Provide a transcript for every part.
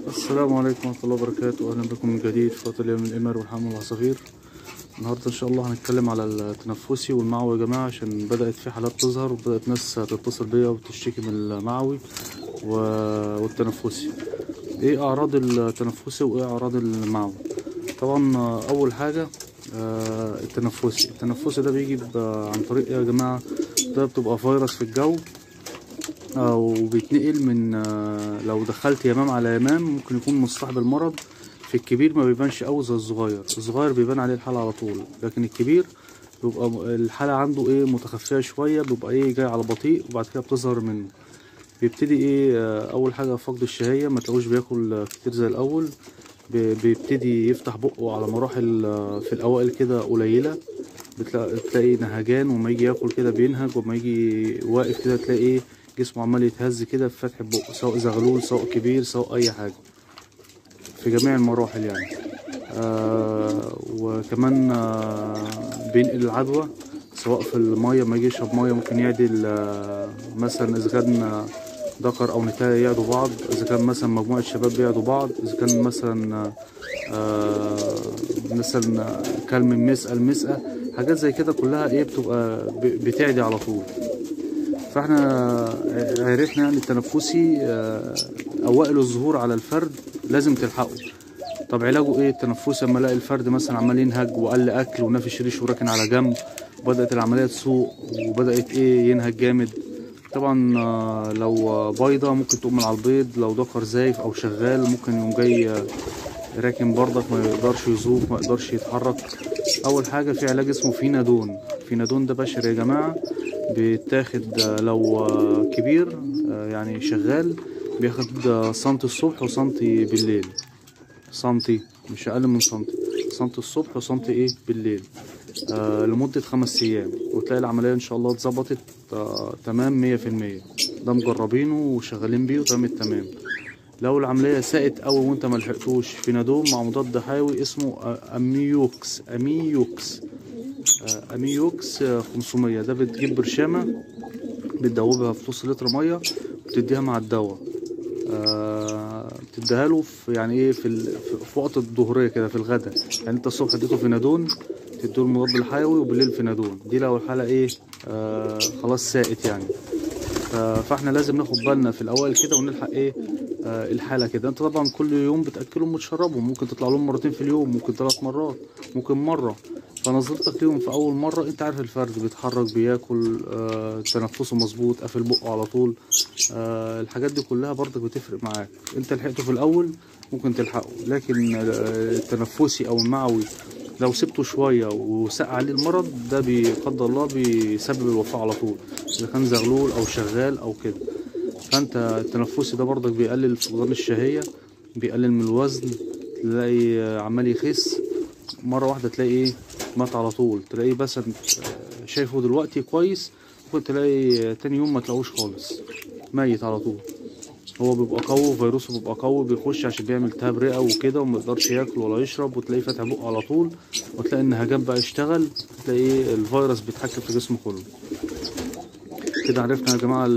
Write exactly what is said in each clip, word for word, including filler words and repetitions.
السلام عليكم ورحمة الله وبركاته. أهلا بكم من جديد في قناة اليوم الإمر والحمام والعصافير. النهاردة إن شاء الله هنتكلم على التنفسي والمعوي يا جماعة، عشان بدأت في حالات تظهر وبدأت ناس تتصل بيا وتشتكي من المعوي والتنفسي. إيه أعراض التنفسي وإيه أعراض المعوي؟ طبعا أول حاجة التنفسي التنفسي ده بيجي عن طريق إيه يا جماعة؟ ده بتبقى فيروس في الجو، او بيتنقل من لو دخلت يمام على يمام ممكن يكون مصاحب المرض. في الكبير ما بيبانش قوي زي الصغير، الصغير بيبان عليه الحالة على طول، لكن الكبير بيبقى الحالة عنده ايه متخفية شوية، بيبقى ايه جاي على بطيء وبعد كده بتظهر منه. بيبتدي ايه اول حاجة فقد الشهية، ما تلاقوش بياكل كتير زي الاول، بيبتدي يفتح بقه على مراحل في الاوائل كده قليلة، بتلاقي نهجان، وما يجي ياكل كده بينهج، وما يجي واقف كده تلاقي ايه جسمه عمال يتهز كده في فتح بقه، سواء زغلول سواء كبير سواء اي حاجه، في جميع المراحل يعني. آه وكمان آه بينقل العدوى سواء في الميه، ما يجي يشرب ميه ممكن يعدل، آه مثلا اذا كان ذكر او نتاية يعدوا بعض، اذا كان مثلا مجموعه شباب بيعدوا بعض، اذا كان مثلا آه مثلا كلم مسقه المسقه، حاجات زي كده كلها ايه بتبقى بتعدي على طول. فاحنا عرفنا يعني التنفسي اوائل الظهور على الفرد لازم تلحقه. طب علاجه ايه التنفسي؟ لما الاقي الفرد مثلا عمال ينهج وقل اكل ونافش ريش وراكن على جنب، وبدات العمليه تسوء وبدات ايه ينهج جامد، طبعا لو بيضه ممكن تقوم من على البيض، لو ذكر زايف او شغال ممكن يقوم جاي راكن برضك، ما يقدرش يزوق ما يقدرش يتحرك. اول حاجه في علاج اسمه فينادون. فينادون ده بشري يا جماعه، بيتاخد لو كبير يعني شغال، بياخد سنتي الصبح وسنتي بالليل، سنتي مش اقل من سنتي، سنتي الصبح وسنتي ايه بالليل، آه لمدة خمس ايام، وتلاقي العملية ان شاء الله اتظبطت آه تمام مية في المية. ده مجربينه وشغالين بيه وتمام التمام. لو العملية ساءت قوي وانت ملحقتوش، فينادون مع مضاد حيوي اسمه اميوكس اميوكس اميوكس خمسمية. ده بتجيب برشامة بتدوبها في نص لتر مية وبتديها مع الدواء، أه بتديها له في يعني ايه في, ال... في وقت الظهرية كده في الغداء، يعني انت الصبح اديته فينادون تديله المضاد الحيوي وبالليل فينادون. دي لو الحالة ايه أه خلاص ساءت يعني. فاحنا لازم ناخد بالنا في الاول كده ونلحق ايه آه الحاله كده. انت طبعا كل يوم بتاكلهم وتشربهم، ممكن تطلع لهم مرتين في اليوم، ممكن ثلاث مرات، ممكن مره. فنظرتك ليهم في اول مره انت عارف الفرد بيتحرك بياكل آه تنفسه مظبوط قافل بقه على طول، آه الحاجات دي كلها برضك بتفرق معاك. انت لحقته في الاول ممكن تلحقه، لكن التنفسي او المعوي لو سبته شويه وساء عليه المرض ده بقدر الله بيسبب الوفاه على طول، اذا كان زغلول او شغال او كده. فانت التنفسي ده برضك بيقلل فقدان الشهيه، بيقلل من الوزن، تلاقي عمال يخس مره واحده تلاقي ايه مات على طول، تلاقيه بس شايفه دلوقتي كويس، ممكن تلاقي تاني يوم ما تلاقوش خالص ميت على طول. هو بيبقى قوي، فيروسه بيبقى قوي، بيخش عشان بيعمل التهاب رئه وكده وما يقدرش ياكل ولا يشرب، وتلاقيه فاتح بقه على طول، وتلاقي النهجان بقى يشتغل، تلاقي الفيروس بيتحكم في جسمه كله. كده عرفنا يا جماعه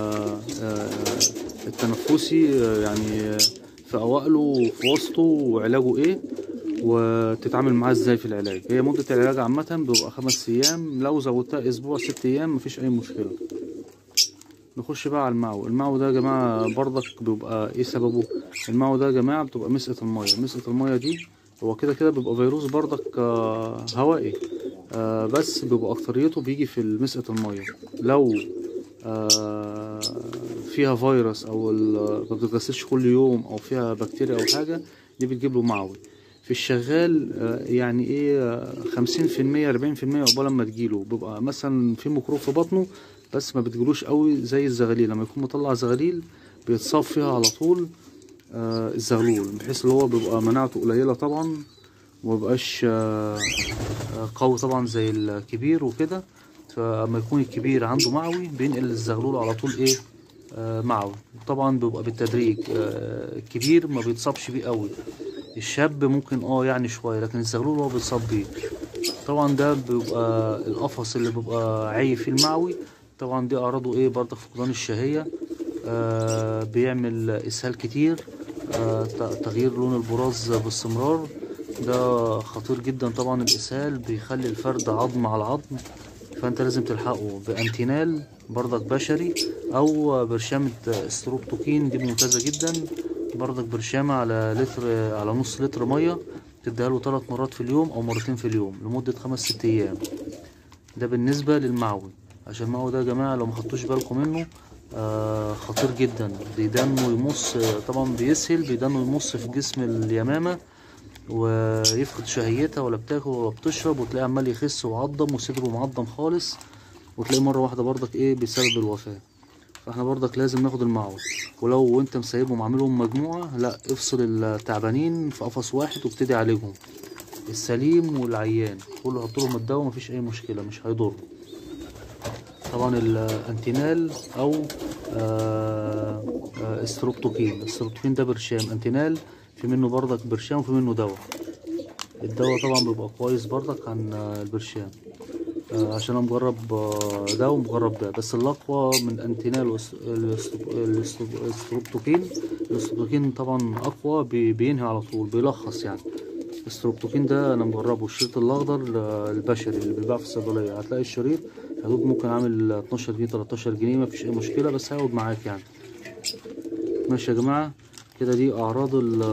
التنفسي يعني في اوائله وفي وسطه وعلاجه ايه، وتتعامل معاه ازاي في العلاج. هي مده العلاج عامه بيبقى خمس ايام، لو زودتها اسبوع ست ايام مفيش اي مشكله. نخش بقى على المعو. المعو ده يا جماعه برضك بيبقى ايه سببه؟ المعو ده يا جماعه بتبقى مسقه الميه. مسقه الميه دي هو كده كده بيبقى فيروس برضك آه هوائي، آه بس بيبقى اكتريته بيجي في مسقه الميه. لو آه فيها فيروس او ما بتتغسلش كل يوم او فيها بكتيريا او حاجه، دي بتجيب له معوي. في الشغال آه يعني ايه خمسين في المية اربعين في المية عقبال ما تجيله، بيبقى مثلا في ميكروب في بطنه بس ما بتجيلوش قوي زي الزغاليل. لما يكون مطلع زغاليل بيتصاب فيها على طول آه الزغلول، بحيث ان هو بيبقى مناعته قليله طبعا، ومبقاش آه قوي طبعا زي الكبير وكده. فلما يكون الكبير عنده معوي بينقل الزغلول على طول ايه آه معوي. طبعا بيبقى بالتدريج، آه الكبير ما بيتصابش بيه قوي، الشاب ممكن اه يعني شويه، لكن الزغلول هو بيتصاب بيه. طبعا ده بيبقى القفص اللي بيبقى عايب فيه المعوي، طبعا دي اعراضه ايه برضه فقدان الشهيه، آه بيعمل اسهال كتير، آه تغيير لون البراز باستمرار، ده خطير جدا. طبعا الاسهال بيخلي الفرد عظم على عظم، فانت لازم تلحقه بانتينال برضك بشري، او برشامة ستروبتوكين، دي ممتازة جدا برضك. برشامة على لتر على نص لتر مية، تديها له ثلاث مرات في اليوم او مرتين في اليوم لمدة خمس ست ايام. ده بالنسبة للمعوي. عشان المعوي ده يا جماعة لو مخدتوش بالكم منه آه خطير جدا، بيدنه يمص، طبعا بيسهل بيدنه يمص في جسم اليمامة، ويفقد شهيتها، ولا بتاكل ولا بتشرب، وتلاقيه عمال يخس وعضم وصدره معضم خالص، وتلاقيه مرة واحدة برضك ايه بسبب الوفاة. فاحنا برضك لازم ناخد المعوي. ولو انت مسيبهم عاملهم مجموعة، لا، افصل التعبانين في قفص واحد وابتدي عليهم السليم والعيان كله، حط لهم الدواء، مفيش اي مشكلة، مش هيضر. طبعا الانتينال او آه آه استروبتوكين. الاستروبتوكين ده برشام، انتينال في منه برضك برشام وفي منه دواء. الدواء طبعا بيبقى كويس برضك عن البرشام، آه عشان انا مجرب ده ومجرب ده، بس الاقوى من انتينال الاستروبتوكين. الاستروبتوكين طبعا اقوى، بينهي على طول، بيلخص يعني. الستروبتوكين ده انا مجربه، الشريط الاخضر البشري اللي بيتباع في الصيدليه، هتلاقي الشريط حدود ممكن عامل اتناشر جنيه تلتاشر جنيه، مفيش اي مشكله، بس هيقعد معاك يعني. ماشي يا جماعه، كده دي اعراض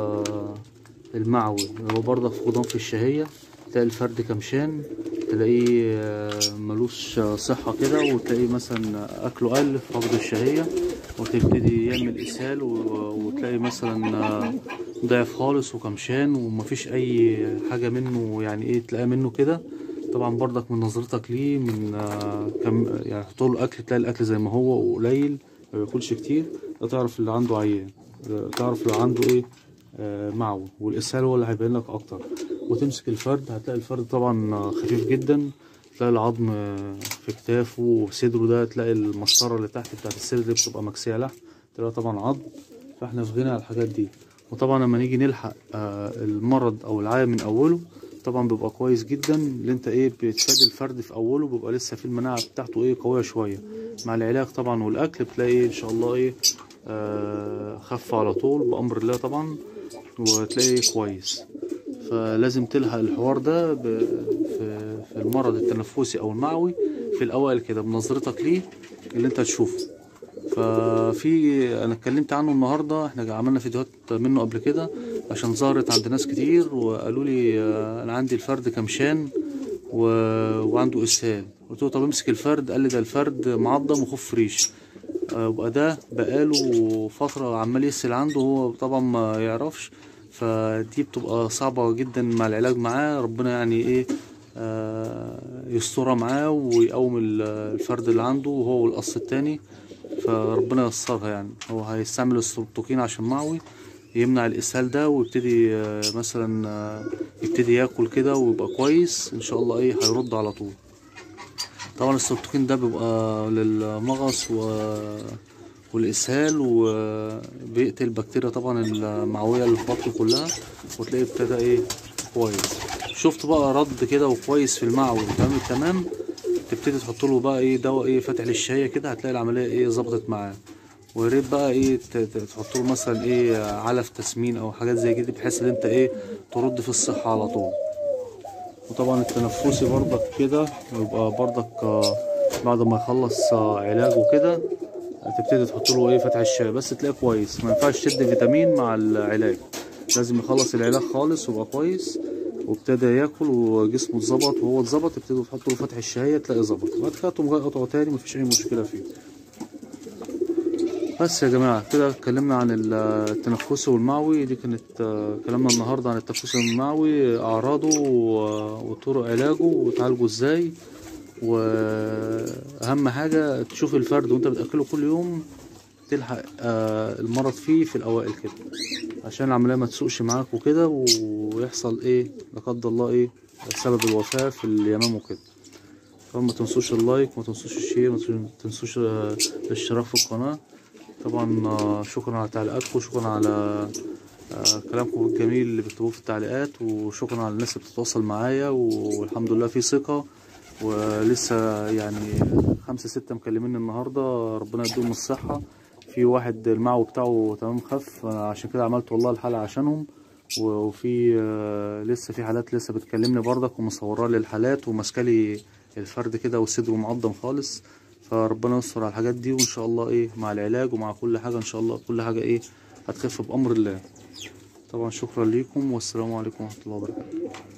المعوي. هو برضك فقدان في الشهيه، تلاقي الفرد كمشان، تلاقيه ملوش صحه كده، وتلاقيه مثلا اكله قل، فقد الشهيه، وتبتدي يعمل اسهال، وتلاقي مثلا ضعف خالص وكمشان، ومفيش اي حاجه منه يعني ايه تلاقي منه كده. طبعا برضك من نظرتك ليه، من كم يعني تحط له اكل، تلاقي الاكل زي ما هو قليل، ما بياكلش كتير، ده تعرف اللي عنده عيان، تعرف اللي عنده ايه آه معوي. والاسهال هو اللي هيبين لك اكتر. وتمسك الفرد، هتلاقي الفرد طبعا خفيف جدا، تلاقي العظم في كتافه وصدره، ده تلاقي المسطره اللي تحت بتاعت الصدر دي بتبقى مكسيه لحم، تلاقي طبعا عظم. فاحنا في غنى على الحاجات دي. وطبعا لما نيجي نلحق آه المرض او العيا من اوله، طبعا بيبقى كويس جدا، اللي انت ايه بتفادي الفرد في اوله، بيبقى لسه في المناعه بتاعته ايه قويه شويه. مع العلاج طبعا والاكل بتلاقي ايه ان شاء الله ايه آه خف على طول بامر الله طبعا، وتلاقيه كويس. فلازم تلحق الحوار ده في في المرض التنفسي او المعوي في الاوائل كده، بنظرتك ليه اللي انت تشوفه. ففي انا اتكلمت عنه النهارده، احنا عملنا فيديوهات منه قبل كده عشان ظهرت عند ناس كتير، وقالوا لي انا عندي الفرد كمشان و... وعنده اسهال. قلت له طب امسك الفرد، قال لي ده الفرد معضم وخف ريش. يبقى ده بقاله فتره عمال يسهل عنده، هو طبعا ما يعرفش. فدي بتبقى صعبه جدا مع العلاج معاه، ربنا يعني ايه آه يسترها معاه ويقوم الفرد اللي عنده وهو والقص التاني، فربنا ييسرها يعني. هو هيستعمل الستروبتوكين عشان معوي يمنع الاسهال ده، ويبتدي مثلا يبتدي ياكل كده ويبقى كويس ان شاء الله، ايه هيرد على طول. طبعا الستروبتوكين ده بيبقى للمغص و... والاسهال، وبيقتل البكتيريا طبعا المعويه اللي في بطنه كلها، وتلاقيه ابتدى ايه كويس. شفت بقى رد كده وكويس في المعوي تمام التمام، تبتدي تحط له بقى ايه دواء ايه فاتح للشهيه كده، هتلاقي العمليه ايه ظبطت معاه. ويا ريت بقى ايه تحط له مثلا ايه علف تسمين او حاجات زي كده، بحيث ان انت ايه ترد في الصحه على طول. وطبعا التنفسي برضك كده يبقى برضك بعد ما يخلص علاجه كده هتبتدي تحط له ايه فتح الشهيه، بس تلاقيه كويس. ما ينفعش تشد فيتامين مع العلاج، لازم يخلص العلاج خالص ويبقى كويس، وابتدى ياكل وجسمه اتظبط وهو اتظبط، ابتدوا تحط له فتح الشهيه تلاقيه ظبط. بعد كده تقوم قطعه تاني، مفيش اي مشكله فيه. بس يا جماعه كده اتكلمنا عن التنفسي والمعوي. دي كانت كلامنا النهارده عن التنفسي والمعوي، اعراضه وطرق علاجه وتعالجه ازاي. واهم حاجه تشوف الفرد وانت بتاكله كل يوم، تلحق المرض فيه في الاوائل كده، عشان العمليه ما تسوقش معاك وكده، ويحصل ايه لا قدر الله ايه سبب الوفاه في اليمام وكده. فما تنسوش اللايك، ما تنسوش الشير، ما تنسوش الاشتراك في القناه. طبعا شكرا على تعليقاتكم، شكرا على كلامكم الجميل اللي بتكتبوه في التعليقات، وشكرا على الناس اللي بتتواصل معايا، والحمد لله في ثقه. ولسه يعني خمسة ستة مكلمين النهارده، ربنا يديهم الصحه، في واحد المعوي بتاعه تمام خف، عشان كده عملت والله الحلقة عشانهم. وفي آه لسه في حالات لسه بتكلمني برضك ومصوره لي الحالات وماسكالي الفرد كده وصدره معضم خالص. فربنا يستر على الحاجات دي، وان شاء الله ايه مع العلاج ومع كل حاجه ان شاء الله كل حاجه ايه هتخف بامر الله. طبعا شكرا ليكم والسلام عليكم ورحمه الله وبركاته.